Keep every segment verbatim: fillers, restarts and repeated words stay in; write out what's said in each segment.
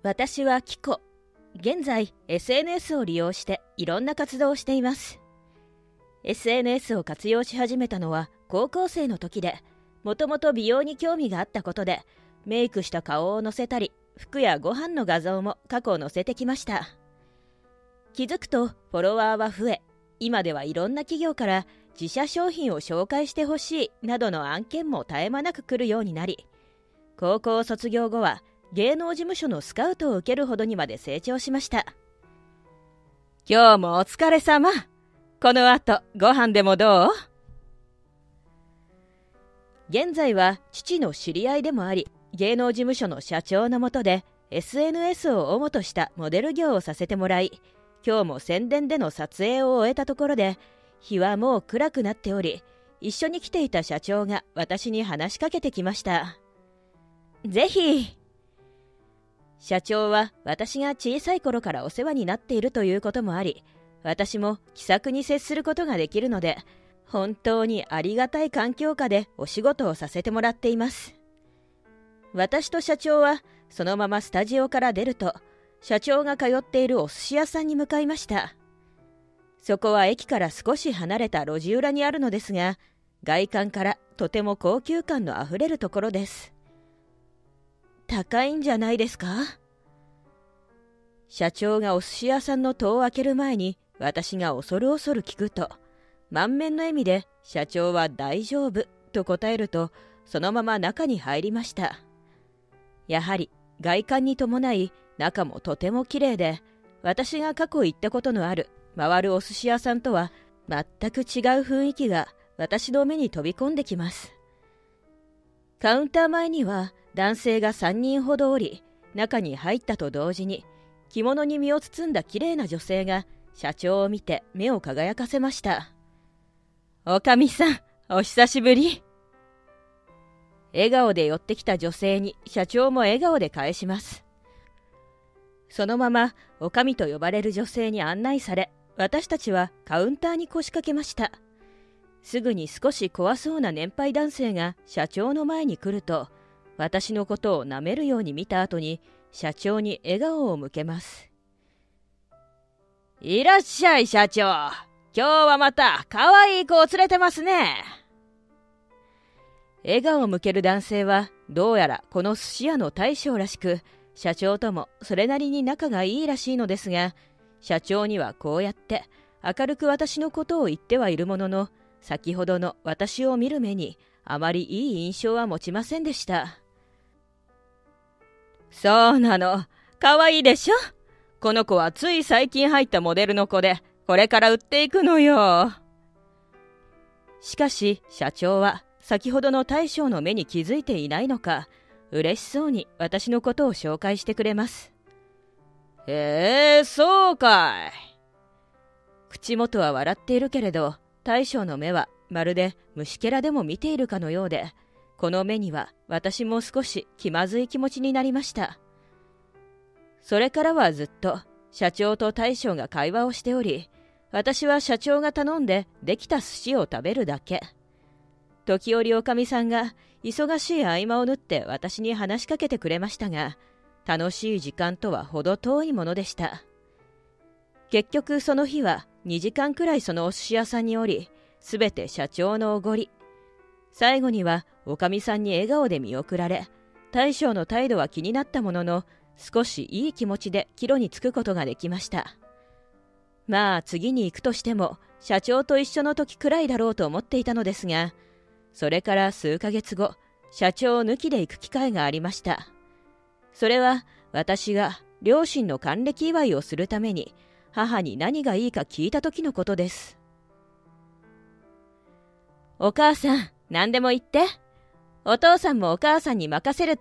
私はキコ。現在 エスエヌエス を利用していろんな活動をしています。エスエヌエス を活用し始めたのは高校生の時で、もともと美容に興味があったことで、メイクした顔を載せたり、服やご飯の画像も過去載せてきました。気づくとフォロワーは増え、今ではいろんな企業から自社商品を紹介してほしいなどの案件も絶え間なく来るようになり、高校卒業後は芸能事務所のスカウトを受けるほどにまで成長しました。今日もお疲れ様。この後ご飯でもどう？現在は父の知り合いでもあり、芸能事務所の社長の下で エスエヌエス を主としたモデル業をさせてもらい、今日も宣伝での撮影を終えたところで、日はもう暗くなっており、一緒に来ていた社長が私に話しかけてきました。ぜひ。社長は私が小さい頃からお世話になっているということもあり、私も気さくに接することができるので、本当にありがたい環境下でお仕事をさせてもらっています。私と社長はそのままスタジオから出ると、社長が通っているお寿司屋さんに向かいました。そこは駅から少し離れた路地裏にあるのですが、外観からとても高級感のあふれるところです。高いんじゃないですか？社長がお寿司屋さんの戸を開ける前に私が恐る恐る聞くと、満面の笑みで社長は大丈夫と答えると、そのまま中に入りました。やはり外観に伴い中もとても綺麗で、私が過去行ったことのある回るお寿司屋さんとは全く違う雰囲気が私の目に飛び込んできます。カウンター前には男性がさんにんほどおり、中に入ったと同時に着物に身を包んだ綺麗な女性が社長を見て目を輝かせました。おかみさん、お久しぶり。笑顔で寄ってきた女性に社長も笑顔で返します。そのままおかみと呼ばれる女性に案内され、私たちはカウンターに腰掛けました。すぐに少し怖そうな年配男性が社長の前に来ると、私のことを舐めるように見た後に社長に笑顔を向けます。いらっしゃい社長。今日はまた可愛い子を連れてますね。笑顔を向ける男性はどうやらこの寿司屋の大将らしく、社長ともそれなりに仲がいいらしいのですが、社長にはこうやって明るく私のことを言ってはいるものの、先ほどの私を見る目にあまりいい印象は持ちませんでした。そうなの。可愛いでしょ？この子はつい最近入ったモデルの子で、これから売っていくのよ。しかし社長は先ほどの大将の目に気づいていないのか、嬉しそうに私のことを紹介してくれます。へえ、そうかい。口元は笑っているけれど、大将の目はまるで虫けらでも見ているかのようで、この目には私も少し気まずい気持ちになりました。それからはずっと社長と大将が会話をしており、私は社長が頼んでできた寿司を食べるだけ。時折おかみさんが忙しい合間を縫って私に話しかけてくれましたが、楽しい時間とは程遠いものでした。結局その日はにじかんくらいそのお寿司屋さんにおり、すべて社長のおごり。最後にはおかみさんに笑顔で見送られ、大将の態度は気になったものの、少しいい気持ちで帰路に着くことができました。まあ次に行くとしても社長と一緒の時くらいだろうと思っていたのですが、それから数ヶ月後、社長抜きで行く機会がありました。それは私が両親の還暦祝いをするために母に何がいいか聞いた時のことです。お母さん、何でも言って。お父さんもお母さんに任せるって。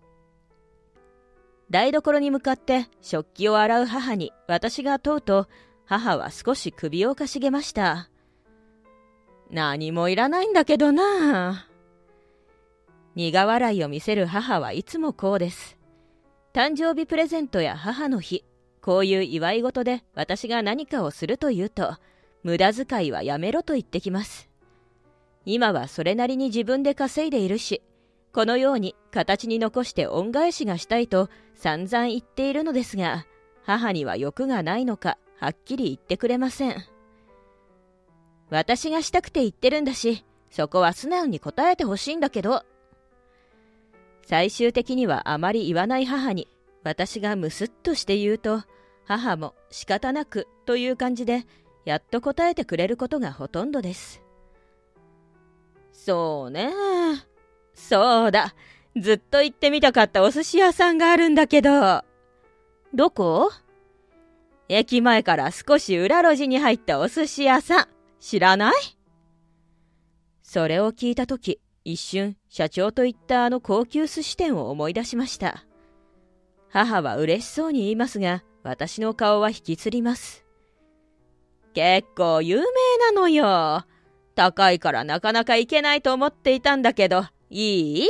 台所に向かって食器を洗う母に私が問うと、母は少し首をかしげました。何もいらないんだけどな。苦笑いを見せる母はいつもこうです。誕生日プレゼントや母の日、こういう祝い事で私が何かをすると言うと、無駄遣いはやめろと言ってきます。今はそれなりに自分で稼いでいるし、 このように形に残して恩返しがしたいと散々言っているのですが、母には欲がないのかはっきり言ってくれません。私がしたくて言ってるんだし、そこは素直に答えてほしいんだけど。最終的にはあまり言わない母に、私がムスッとして言うと、母も仕方なくという感じで、やっと答えてくれることがほとんどです。そうね。そうだ。ずっと行ってみたかったお寿司屋さんがあるんだけど。どこ？駅前から少し裏路地に入ったお寿司屋さん。知らない？それを聞いたとき、一瞬社長と言ったあの高級寿司店を思い出しました。母は嬉しそうに言いますが、私の顔は引きつります。結構有名なのよ。高いからなかなか行けないと思っていたんだけど、いい？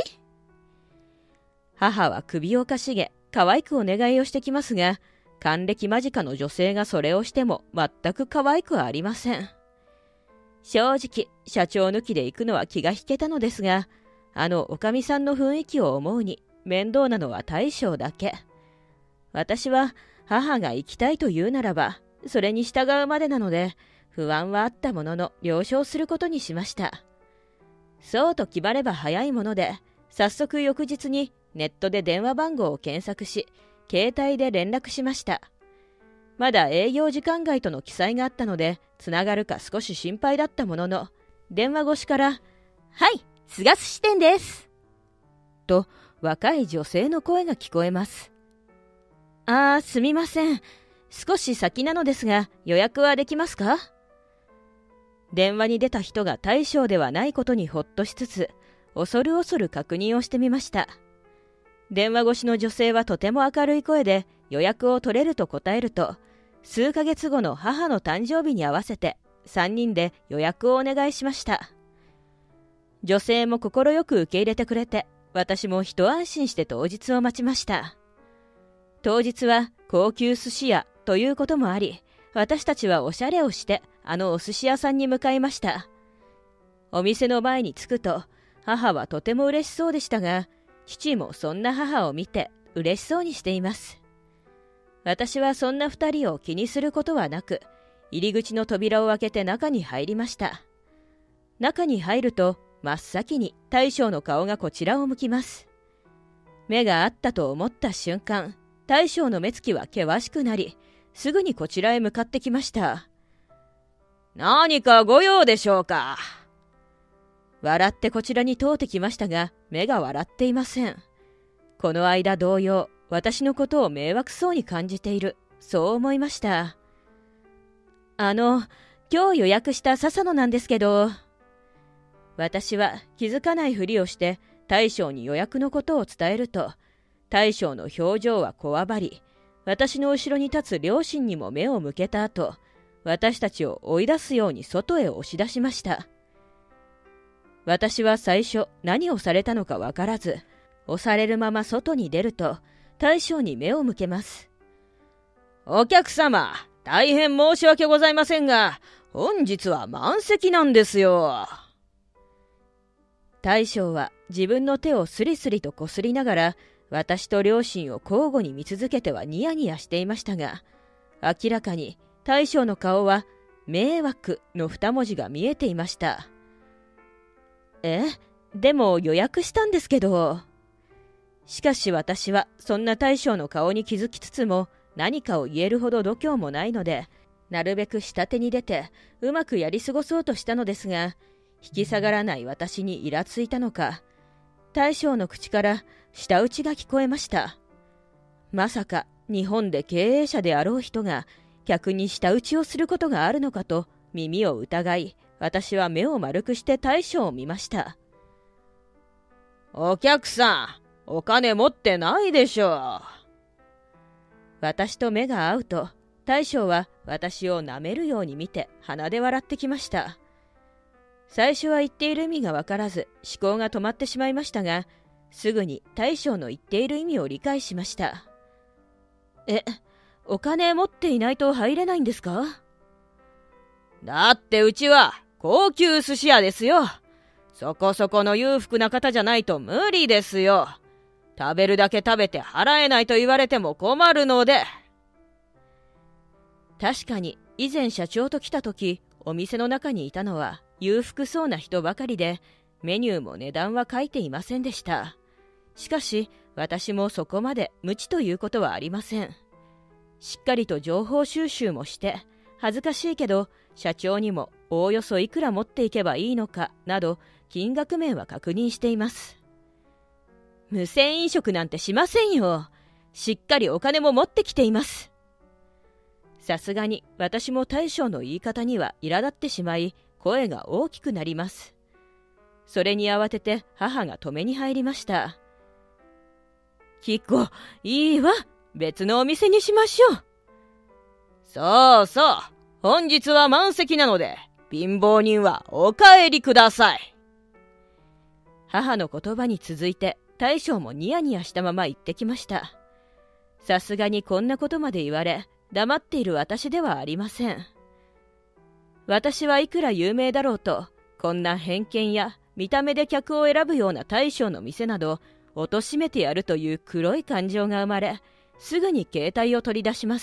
母は首をかしげ、可愛くお願いをしてきますが、還暦間近の女性がそれをしても全く可愛くはありません。正直、社長抜きで行くのは気が引けたのですが、あのおかみさんの雰囲気を思うに面倒なのは大将だけ。私は母が行きたいと言うならば、それに従うまでなので、不安はあったものの了承することにしました。そうと決まれば早いもので、早速翌日にネットで電話番号を検索し、携帯で連絡しました。まだ営業時間外との記載があったので、つながるか少し心配だったものの、電話越しから、はい、菅寿司店です。と、若い女性の声が聞こえます。あー、すみません。少し先なのですが、予約はできますか？電話に出た人が大将ではないことにほっとしつつ、恐る恐る確認をしてみました。電話越しの女性はとても明るい声で予約を取れると答えると、数ヶ月後の母の誕生日に合わせてさんにんで予約をお願いしました。女性も快く受け入れてくれて、私も一安心して当日を待ちました。当日は高級寿司屋ということもあり、私たちはおしゃれをしてあのお寿司屋さんに向かいました。お店の前に着くと、母はとても嬉しそうでしたが、父もそんな母を見て嬉しそうにしています。私はそんな二人を気にすることはなく、入り口の扉を開けて中に入りました。中に入ると、真っ先に大将の顔がこちらを向きます。目が合ったと思った瞬間、大将の目つきは険しくなり、すぐにこちらへ向かってきました。何かご用でしょうか？笑ってこちらに通ってきましたが、目が笑っていません。この間同様、私のことを迷惑そうに感じている、そう思いました。あの、今日予約した笹野なんですけど。私は気づかないふりをして大将に予約のことを伝えると、大将の表情はこわばり、私の後ろに立つ両親にも目を向けた後、私たちを追い出すように外へ押し出しました。私は最初何をされたのかわからず、押されるまま外に出ると、大将に目を向けます。お客様、大変申し訳ございませんが、本日は満席なんですよ。大将は自分の手をスリスリとこすりながら、私と両親を交互に見続けてはニヤニヤしていましたが、明らかに大将の顔は迷惑の二文字が見えていました。え、でも予約したんですけど。しかし私はそんな大将の顔に気づきつつも何かを言えるほど度胸もないので、なるべく下手に出てうまくやり過ごそうとしたのですが、引き下がらない私にイラついたのか、大将の口から舌打ちが聞こえました。まさか日本で経営者であろう人が客に舌打ちをすることがあるのかと耳を疑い、私は目を丸くして大将を見ました。お客さん、お金持ってないでしょう。私と目が合うと、大将は私を舐めるように見て鼻で笑ってきました。最初は言っている意味がわからず思考が止まってしまいましたが、すぐに大将の言っている意味を理解しました。え、お金持っていないと入れないんですか？だってうちは高級寿司屋ですよ。 そこそこの裕福な方じゃないと無理ですよ。食べるだけ食べて払えないと言われても困るので。確かに以前社長と来た時、お店の中にいたのは裕福そうな人ばかりで、メニューも値段は書いていませんでした。しかし私もそこまで無知ということはありません。しっかりと情報収集もして、恥ずかしいけど社長にもおおよそいくら持っていけばいいのかなど金額面は確認しています。無銭飲食なんてしませんよ。しっかりお金も持ってきています。さすがに私も大将の言い方には苛立ってしまい、声が大きくなります。それに慌てて母が止めに入りました。キコ、いいわ。別のお店にしましょう。そうそう。本日は満席なので、貧乏人はお帰りください。母の言葉に続いて、大将もニヤニヤしたまま言ってきました。さすがにこんなことまで言われ、黙っている私ではありません。私はいくら有名だろうと、こんな偏見や見た目で客を選ぶような大将の店など、貶めてやるという黒い感情が生まれ、すぐに携帯を取り出します。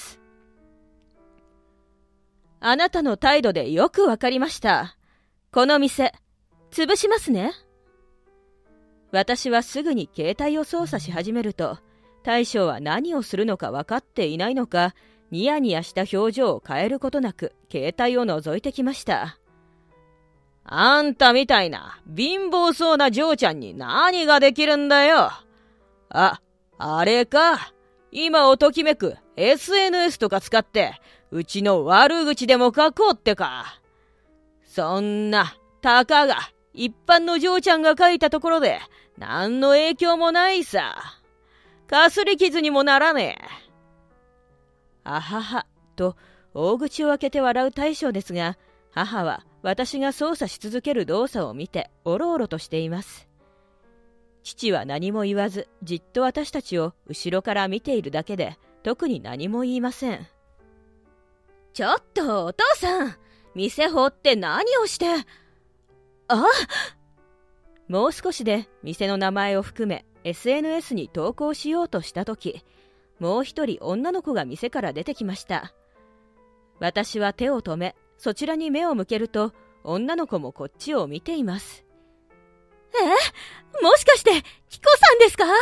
あなたの態度でよくわかりました。この店、潰しますね。私はすぐに携帯を操作し始めると、大将は何をするのか分かっていないのか、ニヤニヤした表情を変えることなく、携帯を覗いてきました。あんたみたいな貧乏そうな嬢ちゃんに何ができるんだよ。あ、あれか。今をときめく エスエヌエス とか使って、うちの悪口でも書こうってか。そんな、たかが一般の嬢ちゃんが書いたところで、何の影響もないさ。かすり傷にもならねえ。あはは、と大口を開けて笑う大将ですが、母は私が操作し続ける動作を見ておろおろとしています。父は何も言わず、じっと私たちを後ろから見ているだけで、特に何も言いません。ちょっとお父さん、店放って何をして。あ、もう少しで店の名前を含め エスエヌエス に投稿しようとしたとき、もう一人女の子が店から出てきました。私は手を止め、そちらに目を向けると、女の子もこっちを見ています。え、もしかしてキコさんですか？え、あ、ファン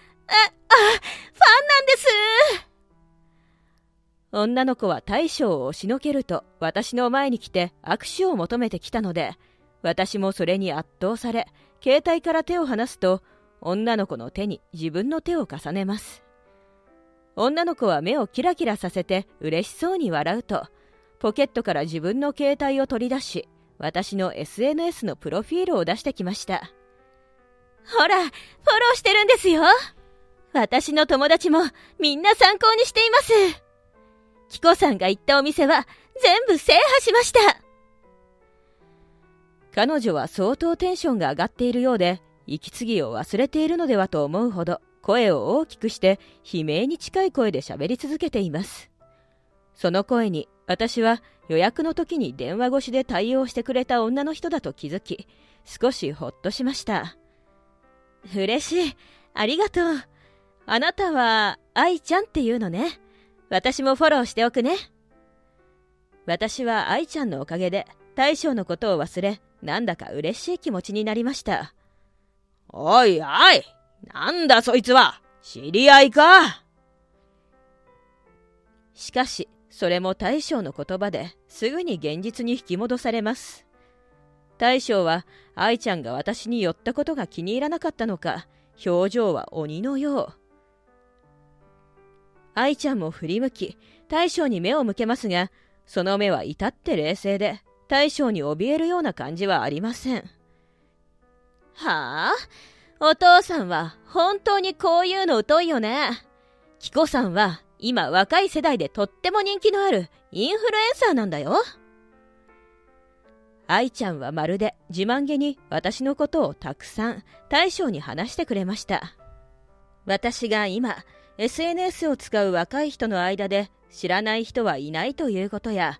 なんです。女の子は大将を押しのけると私の前に来て握手を求めてきたので、私もそれに圧倒され、携帯から手を離すと、女の子の手に自分の手を重ねます。女の子は目をキラキラさせて嬉しそうに笑うと、ポケットから自分の携帯を取り出し、私の エスエヌエス のプロフィールを出してきました。ほら、フォローしてるんですよ。私の友達もみんな参考にしています。キコさんが行ったお店は全部制覇しました。彼女は相当テンションが上がっているようで、息継ぎを忘れているのではと思うほど、声を大きくして悲鳴に近い声で喋り続けています。その声に私は予約の時に電話越しで対応してくれた女の人だと気づき、少しほっとしました。嬉しい。ありがとう。あなたは愛ちゃんっていうのね。私もフォローしておくね。私は愛ちゃんのおかげで大将のことを忘れ、なんだか嬉しい気持ちになりました。おいおい、なんだそいつは。知り合いか。しかし、それも大将の言葉ですぐに現実に引き戻されます。大将は愛ちゃんが私に寄ったことが気に入らなかったのか、表情は鬼のよう。愛ちゃんも振り向き、大将に目を向けますが、その目は至って冷静で、大将に怯えるような感じはありません。はあ？お父さんは本当にこういうの疎いよね。キコさんは今若い世代でとっても人気のあるインフルエンサーなんだよ。愛ちゃんはまるで自慢げに私のことをたくさん大将に話してくれました。私が今 エスエヌエス を使う若い人の間で知らない人はいないということや、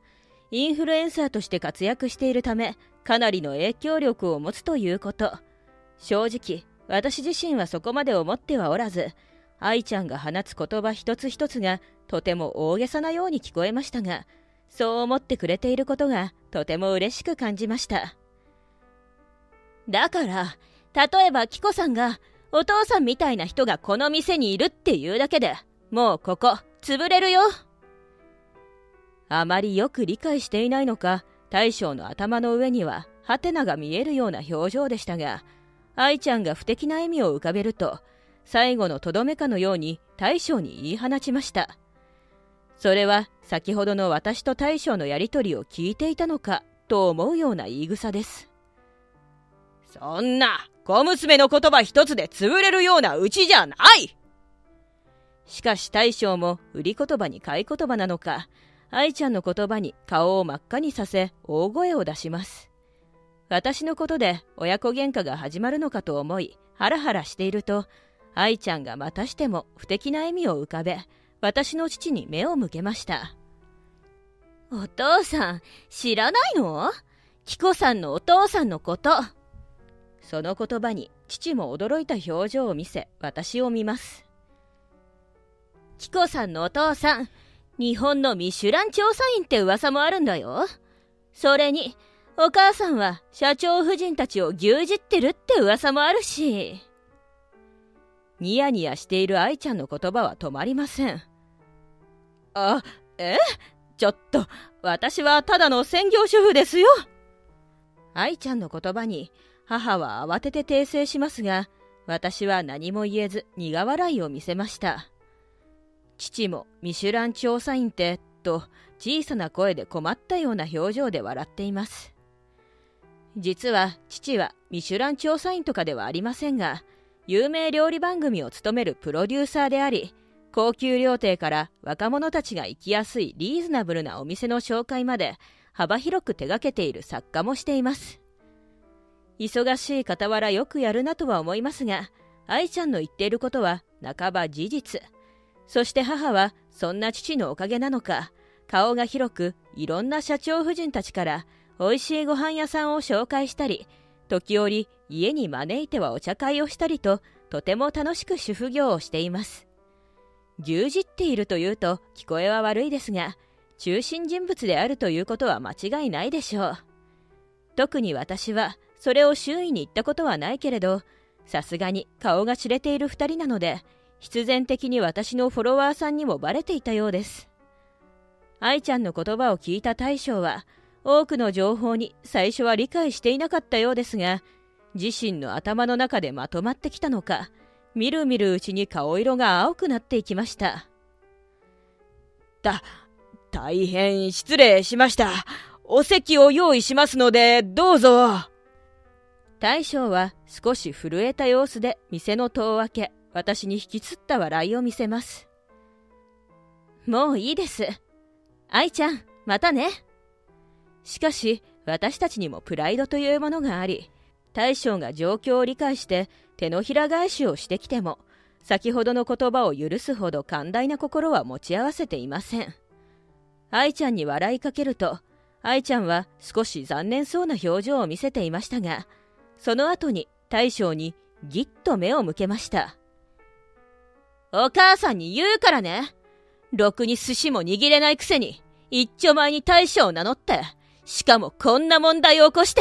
インフルエンサーとして活躍しているため、かなりの影響力を持つということ。正直、私自身はそこまで思ってはおらず、愛ちゃんが放つ言葉一つ一つがとても大げさなように聞こえましたが、そう思ってくれていることがとても嬉しく感じました。だから、例えばキコさんが、お父さんみたいな人がこの店にいるっていうだけで、もうここ、潰れるよ。あまりよく理解していないのか、大将の頭の上にはハテナが見えるような表情でしたが、愛ちゃんが不敵な笑みを浮かべると、最後のとどめかのように大将に言い放ちました。それは先ほどの私と大将のやりとりを聞いていたのかと思うような言い草です。そんな小娘の言葉一つで潰れるようなうちじゃない。しかし大将も売り言葉に買い言葉なのか、愛ちゃんの言葉に顔を真っ赤にさせ大声を出します。私のことで親子喧嘩が始まるのかと思いハラハラしていると、愛ちゃんがまたしても不敵な笑みを浮かべ、私の父に目を向けました。お父さん、知らないの？キコさんのお父さんのこと。その言葉に父も驚いた表情を見せ、私を見ます。キコさんのお父さん、日本のミシュラン調査員って噂もあるんだよ。それに、お母さんは社長夫人たちを牛耳ってるって噂もあるし。ニヤニヤしている愛ちゃんの言葉は止まりません。あ、え？ちょっと、私はただの専業主婦ですよ。愛ちゃんの言葉に母は慌てて訂正しますが、私は何も言えず苦笑いを見せました。父もミシュラン調査員ってと小さな声で困ったような表情で笑っています。実は父はミシュラン調査員とかではありませんが、有名料理番組を務めるプロデューサーであり、高級料亭から若者たちが行きやすいリーズナブルなお店の紹介まで幅広く手掛けている作家もしています。忙しい傍らよくやるなとは思いますが、愛ちゃんの言っていることは半ば事実。そして母はそんな父のおかげなのか、顔が広くいろんな社長夫人たちから美味しいご飯屋さんを紹介したり、時折家に招いてはお茶会をしたりと、とても楽しく主婦業をしています。牛耳っているというと聞こえは悪いですが、中心人物であるということは間違いないでしょう。特に私はそれを周囲に言ったことはないけれど、さすがに顔が知れている二人なので、必然的に私のフォロワーさんにもバレていたようです。愛ちゃんの言葉を聞いた大将は、多くの情報に最初は理解していなかったようですが、自身の頭の中でまとまってきたのか、みるみるうちに顔色が青くなっていきました。た、大変失礼しました。お席を用意しますので、どうぞ。大将は少し震えた様子で店の戸を開け、私に引きつった笑いを見せます。もういいです。愛ちゃん、またね。しかし、私たちにもプライドというものがあり、大将が状況を理解して手のひら返しをしてきても、先ほどの言葉を許すほど寛大な心は持ち合わせていません。愛ちゃんに笑いかけると、愛ちゃんは少し残念そうな表情を見せていましたが、その後に大将にぎっと目を向けました。お母さんに言うからね。ろくに寿司も握れないくせに、一丁前に大将を名乗って、しかもこんな問題を起こして。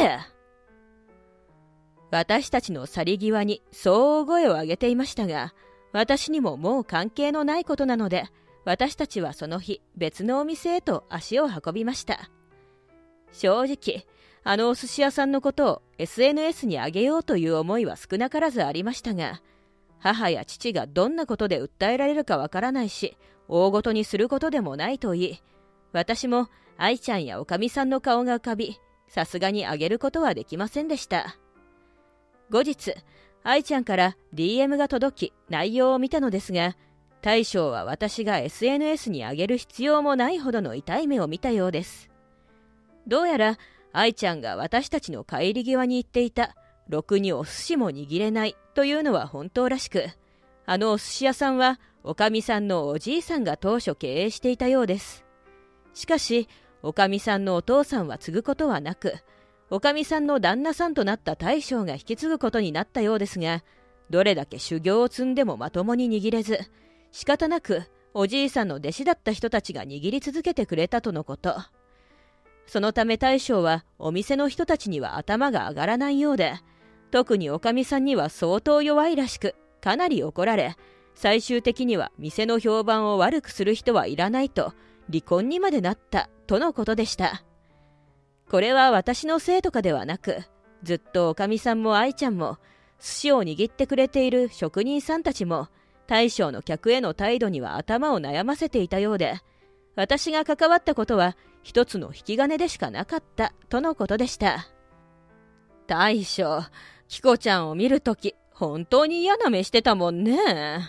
私たちの去り際にそう大声を上げていましたが、私にももう関係のないことなので、私たちはその日別のお店へと足を運びました。正直、あのお寿司屋さんのことを エスエヌエス に上げようという思いは少なからずありましたが、母や父がどんなことで訴えられるかわからないし、大ごとにすることでもないと言い、私も愛ちゃんやおかみさんの顔が浮かび、さすがに上げることはできませんでした。後日、愛ちゃんから ディーエム が届き、内容を見たのですが、大将は私が エスエヌエス に上げる必要もないほどの痛い目を見たようです。どうやら愛ちゃんが私たちの帰り際に言っていた、ろくにお寿司も握れないというのは本当らしく、あのお寿司屋さんはおかみさんのおじいさんが当初経営していたようです。しかし、 おかみさんのお父さんは継ぐことはなく、おかみさんの旦那さんとなった大将が引き継ぐことになったようですが、どれだけ修行を積んでもまともに握れず、仕方なくおじいさんの弟子だった人たちが握り続けてくれたとのこと。そのため大将はお店の人たちには頭が上がらないようで、特におかみさんには相当弱いらしく、かなり怒られ、最終的には店の評判を悪くする人はいらないと離婚にまでなったとのことでした。これは私のせいとかではなく、ずっとおかみさんも愛ちゃんも寿司を握ってくれている職人さんたちも大将の客への態度には頭を悩ませていたようで、私が関わったことは一つの引き金でしかなかったとのことでした。大将、キコちゃんを見るとき本当に嫌な目してたもんね。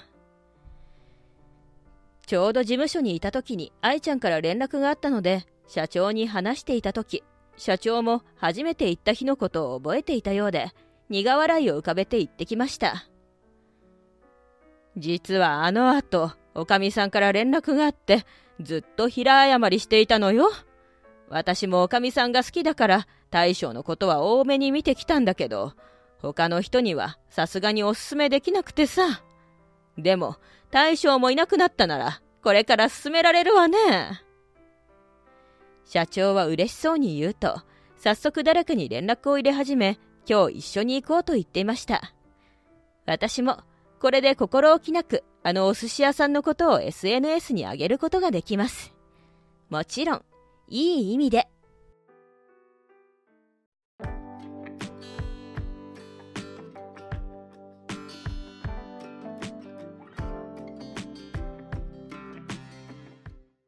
ちょうど事務所にいたときに愛ちゃんから連絡があったので、社長に話していたとき、社長も初めて行った日のことを覚えていたようで、苦笑いを浮かべて行ってきました。実はあの後、おかみさんから連絡があって、ずっと平謝りしていたのよ。私もおかみさんが好きだから、大将のことは多めに見てきたんだけど、他の人にはさすがにおすすめできなくてさ。でも、大将もいなくなったなら、これから進められるわね。社長は嬉しそうに言うと、早速誰かに連絡を入れ始め、今日一緒に行こうと言っていました。私も、これで心置きなく、あのお寿司屋さんのことを エスエヌエス に上げることができます。もちろん、いい意味で。